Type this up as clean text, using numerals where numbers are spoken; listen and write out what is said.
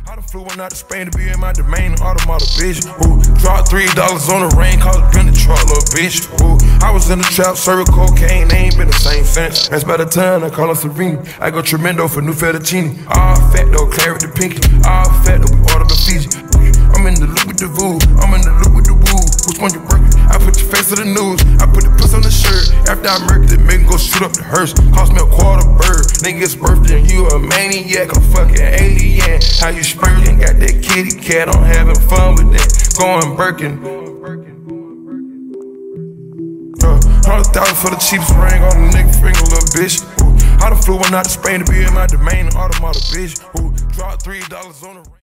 I done flew one out to Spain to be in my domain, automata, bitch. Ooh, dropped $3 on the rain, cause it been the truck, little bitch. Ooh, I was in the trap, serving cocaine, they ain't been the same since. That's by the time I call her Serena. I go tremendo for new fettuccine. All fat though, claret the pinky. All fat though, we order the Fiji. I'm in the loop with the voo, I'm in the loop with the woo. Which one you working? I put your face to the news, I put the puss on the shirt. After I murked it, make him go shoot up the hearse. Cost me a quarter bird. Niggas birthday and you a maniac, a fucking alien. How you spurting? Got that kitty cat, I'm having fun with that. Going Birkin. 100,000 for the cheapest ring on the nigga finger, little bitch. Ooh, I done flew one out to Spain to be in my domain, automata, bitch. Ooh, dropped $3 on the ring.